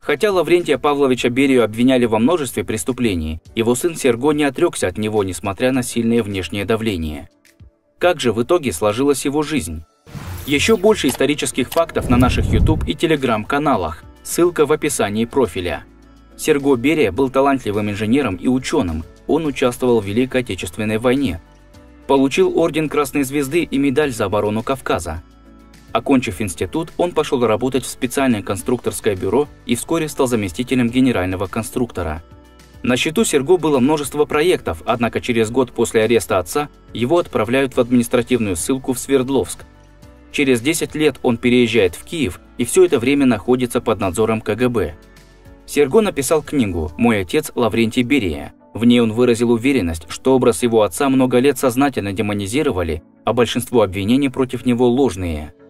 Хотя Лаврентия Павловича Берию обвиняли во множестве преступлений, его сын Серго не отрекся от него, несмотря на сильное внешнее давление. Как же в итоге сложилась его жизнь? Еще больше исторических фактов на наших YouTube и Telegram каналах, ссылка в описании профиля. Серго Берия был талантливым инженером и ученым, он участвовал в Великой Отечественной войне. Получил орден Красной Звезды и медаль за оборону Кавказа. Окончив институт, он пошел работать в специальное конструкторское бюро и вскоре стал заместителем генерального конструктора. На счету Серго было множество проектов, однако через год после ареста отца его отправляют в административную ссылку в Свердловск. Через 10 лет он переезжает в Киев и все это время находится под надзором КГБ. Серго написал книгу «Мой отец Лаврентий Берия». В ней он выразил уверенность, что образ его отца много лет сознательно демонизировали, а большинство обвинений против него ложные.